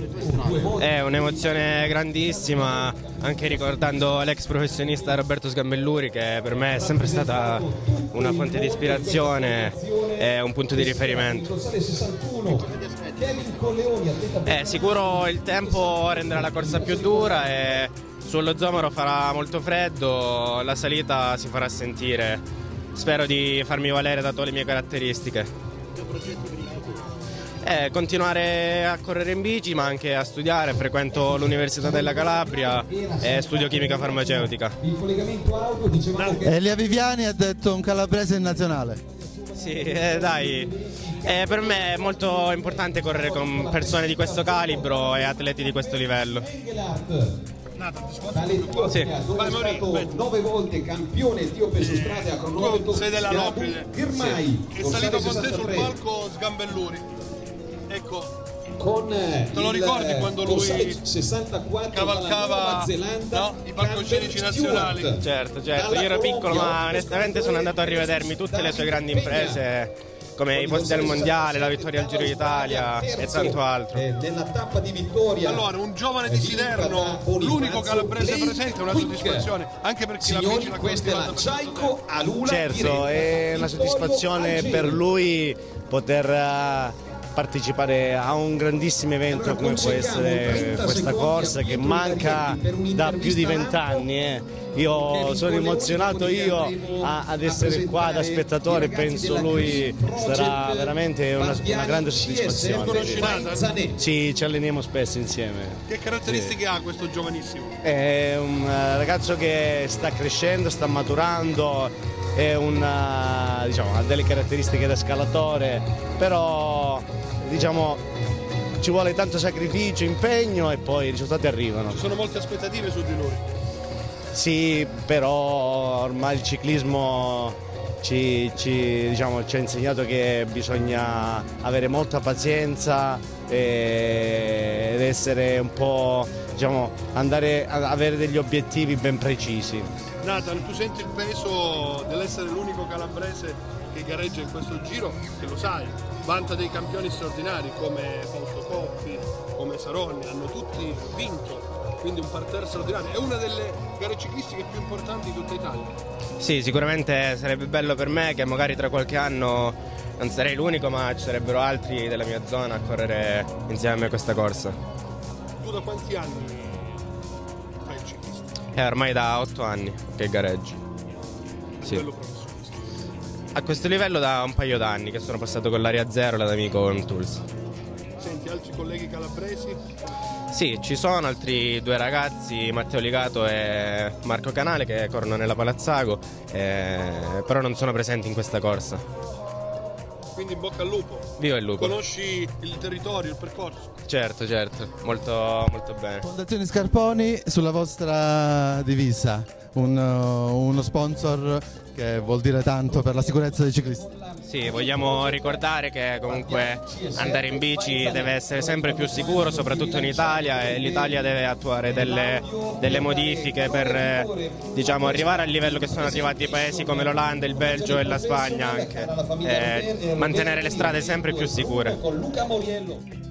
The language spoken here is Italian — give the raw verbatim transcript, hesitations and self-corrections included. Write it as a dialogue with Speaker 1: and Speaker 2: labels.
Speaker 1: È un'emozione grandissima, anche ricordando l'ex professionista Roberto Sgambelluri, che per me è sempre stata una fonte di ispirazione e un punto di riferimento. Eh, sicuro il tempo renderà la corsa più dura e sullo Zomero farà molto freddo, la salita si farà sentire. Spero di farmi valere dato le mie caratteristiche. Eh, continuare a correre in bici, ma anche a studiare. Frequento l'Università della Calabria e studio chimica farmaceutica.
Speaker 2: Elia Viviani ha detto un calabrese in nazionale.
Speaker 1: Sì, eh, dai, eh, per me è molto importante correre con persone di questo calibro e atleti di questo livello.
Speaker 3: Sì. Vai, stato nove volte campione etiope su strada a cronometro.
Speaker 4: Sei della Nobile.
Speaker 3: Girmay,
Speaker 4: sì. È salito con te sul palco Sgambelluri. Ecco,
Speaker 3: con
Speaker 4: te lo ricordi
Speaker 3: il,
Speaker 4: quando lui
Speaker 3: sessantaquattro
Speaker 4: cavalcava
Speaker 3: Zelanda,
Speaker 4: no, i palcoscenici nazionali?
Speaker 1: Certo, certo, io ero piccolo, ma onestamente sono andato a rivedermi tutte le sue grandi imprese, come i posti al mondiale, la vittoria al Giro d'Italia e tanto altro.
Speaker 3: Nella tappa di vittoria,
Speaker 4: allora un giovane di Siderno, l'unico calabrese presente, è una soddisfazione, anche per chi la bici la
Speaker 3: questa Ciaico Alula.
Speaker 5: Certo, è una soddisfazione per lui poter partecipare a un grandissimo evento come può essere questa corsa, che manca da più di vent'anni. Eh. Io sono emozionato io a, ad essere qua da spettatore, penso lui sarà veramente una, una grande soddisfazione. Ci, ci alleniamo spesso insieme.
Speaker 4: Che caratteristiche sì. ha questo giovanissimo?
Speaker 5: È un ragazzo che sta crescendo, sta maturando, è una, diciamo, ha delle caratteristiche da scalatore, però diciamo ci vuole tanto sacrificio, impegno e poi i risultati arrivano.
Speaker 4: Ci sono molte aspettative su di lui.
Speaker 5: Sì, però ormai il ciclismo ci, ci, diciamo, ci ha insegnato che bisogna avere molta pazienza e, ed essere un po', diciamo, andare ad avere degli obiettivi ben precisi.
Speaker 4: Nathan, tu senti il peso dell'essere l'unico calabrese che gareggia in questo giro, che lo sai, vanta dei campioni straordinari come Fausto Coppi, come Saronni, hanno tutti vinto, quindi un parterre straordinario, è una delle gare ciclistiche più importanti di tutta Italia.
Speaker 1: Sì, sicuramente sarebbe bello per me che magari tra qualche anno non sarei l'unico, ma ci sarebbero altri della mia zona a correre insieme a me questa corsa.
Speaker 4: Tu da quanti anni fai il ciclista?
Speaker 1: È ormai da otto anni che gareggi. Sì. A questo livello da un paio d'anni che sono passato con l'Aria Zero, l'amico Tools.
Speaker 4: Senti altri colleghi calabresi?
Speaker 1: Sì, ci sono altri due ragazzi, Matteo Ligato e Marco Canale, che corrono nella Palazzago, eh, però non sono presenti in questa corsa.
Speaker 4: Quindi in bocca al lupo.
Speaker 1: Viva il lupo.
Speaker 4: Conosci il territorio, il percorso?
Speaker 1: Certo, certo, molto, molto bene.
Speaker 2: Fondazione Scarponi, sulla vostra divisa, un, uno sponsor che vuol dire tanto per la sicurezza dei ciclisti.
Speaker 1: Sì, vogliamo ricordare che comunque andare in bici deve essere sempre più sicuro, soprattutto in Italia, e l'Italia deve attuare delle, delle modifiche per, diciamo, arrivare al livello che sono arrivati i paesi come l'Olanda, il Belgio e la Spagna anche, e mantenere le strade sempre più sicure.